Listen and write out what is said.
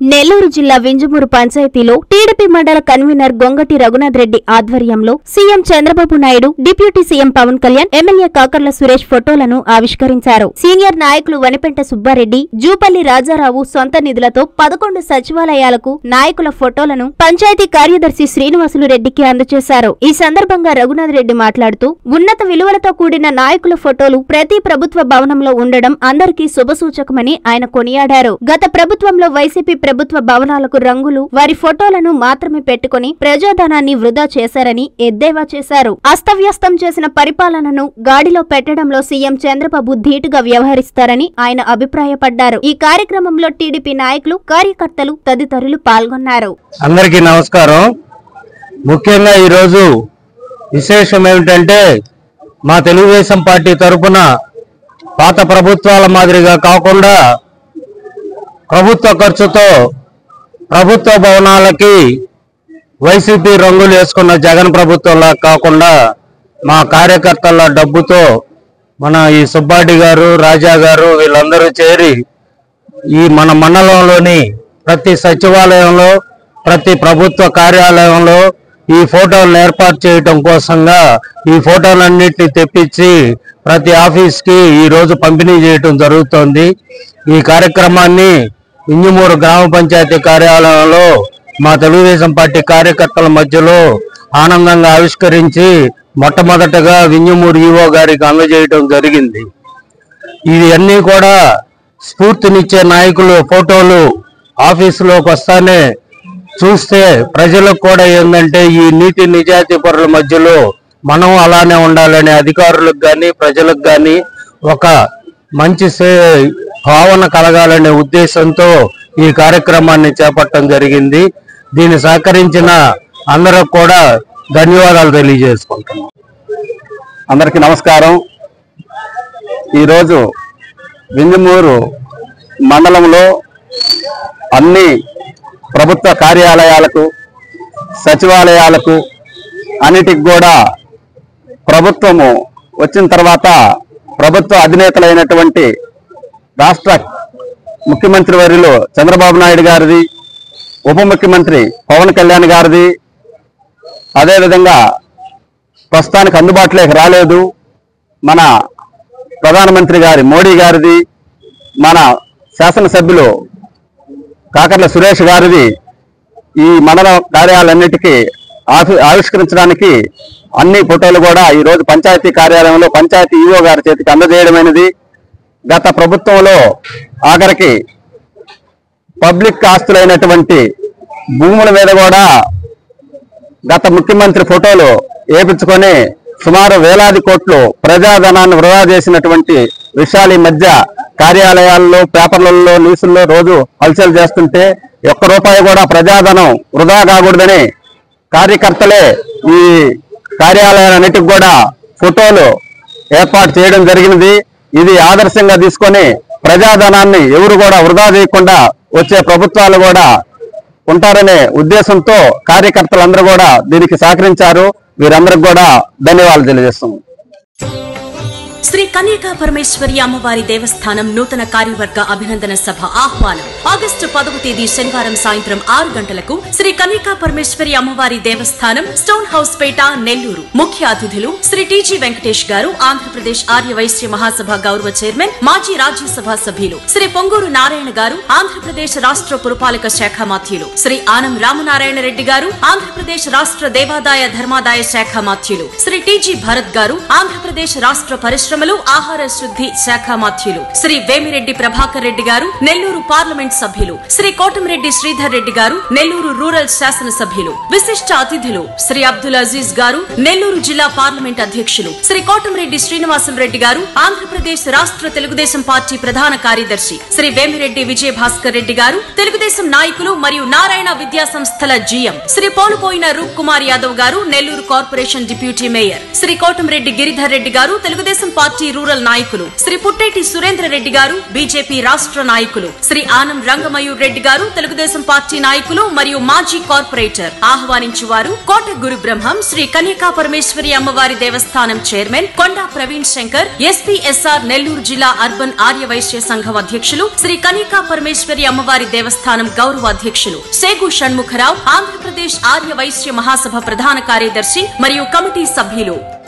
నెల్లూరు జిల్లా వింజమూరు పంచాయతీలో టీడీపీ మండల కన్వీనర్ గొంగటి రఘునాథ్ రెడ్డి ఆధ్వర్యంలో CM Chandrababu Naidu, deputy CM Pawan Kalyan, MLA Kakarla Suresh ఫోటోలను ఆవిష్కరించారు. సీనియర్ నాయకులు వనిపెంట సుబ్బారెడ్డి, జూపల్లి రాజారావు సొంత నిధులతో 11 సచివాలయాలకు నాయకుల ఫోటోలను పంచాయతీ కార్యదర్శి శ్రీనివాసులు రెడ్డికి అందజేశారు. ఈ సందర్భంగా రఘునాథ్ రెడ్డి మాట్లాడుతూ, ఉన్నత విలువలతో కూడిన నాయకుల ఫోటోలు ప్రతి ప్రభుత్వ భవనంలో ఉండడం అందరికీ శుభసూచకమని ఆయన కొనియాడారు. గత ప్రభుత్వంలో వైసీపీ ప్రభుత్వ భవనాలకు రంగులు, వారి ఫోటోలను మాత్రమే పెట్టుకుని ప్రజాధనాన్ని వృధా చేశారని ఎద్దేవా చేశారు. అస్తవ్యస్తం చేసిన పరిపాలనను గాడిలో పెట్టడంలో సీఎం చంద్రబాబు ధీటుగా వ్యవహరిస్తారని ఆయన అభిప్రాయపడ్డారు. ఈ కార్యక్రమంలో టీడీపీ నాయకులు, కార్యకర్తలు తదితరులు పాల్గొన్నారు. అందరికీ నమస్కారం. ముఖ్యంగా ఈరోజు విశేషం ఏమిటంటే, మా తెలుగుదేశం పార్టీ తరఫున పాత ప్రభుత్వాల మాదిరిగా కాకుండా ప్రభుత్వ ఖర్చుతో ప్రభుత్వ భవనాలకి వైసీపీ రంగులు వేసుకున్న జగన్ ప్రభుత్వంలా కాకుండా మా కార్యకర్తల డబ్బుతో మన ఈ సుబ్బారెడ్డి గారు, రాజా గారు వీళ్ళందరూ చేరి ఈ మన మండలంలోని ప్రతి సచివాలయంలో, ప్రతి ప్రభుత్వ కార్యాలయంలో ఈ ఫోటోలను ఏర్పాటు చేయటం కోసంగా ఈ ఫోటోలన్నింటినీ తెప్పించి ప్రతి ఆఫీస్కి ఈరోజు పంపిణీ చేయటం జరుగుతోంది. ఈ కార్యక్రమాన్ని వింజమూరు గ్రామ పంచాయతీ కార్యాలయంలో మా తెలుగుదేశం పార్టీ కార్యకర్తల మధ్యలో ఆనందంగా ఆవిష్కరించి మొట్టమొదటగా వింజమూరు ఈవో గారికి అందజేయటం జరిగింది. ఇది అన్నీ కూడా స్ఫూర్తినిచ్చే నాయకులు ఫోటోలు ఆఫీసులోకి వస్తానే చూస్తే ప్రజలకు కూడా ఏంటంటే, ఈ నీతి నిజాయితీ పరుల మధ్యలో మనం అలానే ఉండాలని అధికారులకు కానీ ప్రజలకు కానీ ఒక మంచి భావన కలగాలనే ఉద్దేశంతో ఈ కార్యక్రమాన్ని చేపట్టడం జరిగింది. దీన్ని సహకరించిన అందరూ కూడా ధన్యవాదాలు తెలియజేసుకుంటున్నాం. అందరికీ నమస్కారం. ఈరోజు వింజమూరు మండలంలో అన్ని ప్రభుత్వ కార్యాలయాలకు, సచివాలయాలకు అన్నిటికి కూడా ప్రభుత్వము వచ్చిన తర్వాత ప్రభుత్వ అధినేతలైనటువంటి రాష్ట్ర ముఖ్యమంత్రి వర్యులు చంద్రబాబు నాయుడు గారిది, ఉప ముఖ్యమంత్రి పవన్ కళ్యాణ్ గారిది, అదేవిధంగా ప్రస్తుతానికి అందుబాటులోకి రాలేదు మన ప్రధానమంత్రి గారి మోడీ గారిది, మన శాసనసభ్యులు కాకర్ల సురేష్ గారిది ఈ మండల కార్యాలన్నిటికీ ఆవిష్కరించడానికి అన్ని ఫోటోలు కూడా ఈరోజు పంచాయతీ కార్యాలయంలో పంచాయతీ ఈవో గారి చేతికి అందజేయడమైనది. గత ప్రభుత్వంలో ఆఖరికి పబ్లిక్ ఆస్తులైనటువంటి భూముల మీద కూడా గత ముఖ్యమంత్రి ఫోటోలు వేయించుకొని సుమారు వేలాది కోట్లు ప్రజాధనాన్ని వృధా చేసినటువంటి విషయాలు ఈ మధ్య కార్యాలయాల్లో, పేపర్లలో, న్యూస్ల్లో రోజు హల్చల్ చేస్తుంటే ఒక్క రూపాయి కూడా ప్రజాధనం వృధా కాకూడదని కార్యకర్తలే ఈ కార్యాలయాలన్నిటికి కూడా ఫోటోలు ఏర్పాటు చేయడం జరిగినది. ఇది ఆదర్శంగా తీసుకొని ప్రజాధనాన్ని ఎవరు కూడా వృధా చేయకుండా వచ్చే ప్రభుత్వాలు కూడా ఉంటారనే ఉద్దేశంతో కార్యకర్తలందరూ కూడా దీనికి సహకరించారు. వీరందరికి కూడా ధన్యవాదాలు తెలియజేస్తున్నాం. శ్రీ కన్యకా పరమేశ్వరి అమ్మవారి దేవస్థానం నూతన కార్యవర్గ అభినందన సభ ఆహ్వానం. ఆగస్టు 10వ తేదీ శనివారం సాయంత్రం 6 గంటలకు శ్రీ కన్యకా పరమేశ్వరి అమ్మవారి దేవస్థానం, స్టోన్ హౌస్ పేట, నెల్లూరు. ముఖ్య అతిథులు శ్రీ టీజీ వెంకటేష్ గారు, ఆంధ్రప్రదేశ్ ఆర్య వైశ్య మహాసభ గౌరవ చైర్మన్, మాజీ రాజ్యసభ సభ్యులు శ్రీ పొంగూరు నారాయణ గారు, ఆంధ్రప్రదేశ్ రాష్ట్ర పురపాలక శాఖ మాత్యులు శ్రీ ఆనం రామనారాయణ రెడ్డి గారు, ఆంధ్రప్రదేశ్ రాష్ట్ర దేవాదాయ ధర్మాదాయ శాఖ మాత్యులు శ్రీ టీజీ భరత్ గారు, ఆంధ్రప్రదేశ్ రాష్ట్ర పరిశ్రమలు, ఆహార శుద్ధి శాఖ మాత్యులు శ్రీ వేమిరెడ్డి ప్రభాకర్ రెడ్డి గారు, నెల్లూరు పార్లమెంట్ సభ్యులు శ్రీ కోటమిరెడ్డి శ్రీధర్ రెడ్డి గారు, నెల్లూరు రూరల్ శాసన సభ్యులు. విశిష్ట అతిథులు శ్రీ అబ్దుల్ అజీజ్ గారు, నెల్లూరు జిల్లా పార్లమెంట్ అధ్యక్షులు శ్రీ కోటమిరెడ్డి శ్రీనివాసులు రెడ్డి గారు, ఆంధ్రప్రదేశ్ రాష్ట్ర తెలుగుదేశం పార్టీ ప్రధాన కార్యదర్శి శ్రీ వేమిరెడ్డి విజయ భాస్కర్ రెడ్డి గారు, తెలుగుదేశం నాయకులు మరియు నారాయణ విద్యా సంస్థల జీఎం శ్రీ పోలుపోయిన రూప్ కుమార్ యాదవ్ గారు, Nellore corporation deputy mayor Shri Kotamreddy Giridhar Reddy గారు, తెలుగుదేశం పార్టీ రూరల్ నాయకులు శ్రీ పుట్టేటి సురేంద్ర రెడ్డి గారు, బీజేపీ రాష్ట్ర నాయకులు శ్రీ ఆనం రంగమయూర్ రెడ్డి గారు, తెలుగుదేశం పార్టీ నాయకులు మరియు మాజీ కార్పొరేటర్ ఆహ్వానించువారు కోట గురు బ్రహ్మం శ్రీ కన్యకా పరమేశ్వరి అమ్మవారి దేవస్థానం చైర్మన్ కొండా ప్రవీణ్ శంకర్, ఎస్పీఎస్ఆర్ నెల్లూరు జిల్లా అర్బన్ ఆర్య వైశ్య సంఘం అధ్యక్షులు శ్రీ కన్యకా పరమేశ్వరి అమ్మవారి దేవస్థానం గౌరవ అధ్యక్షులు సేగు షణ్ముఖరావు, ఆంధ్రప్రదేశ్ ఆర్య వైశ్య మహాసభ ప్రధాన కార్యదర్శి మరియు కమిటీ సభ్యులు.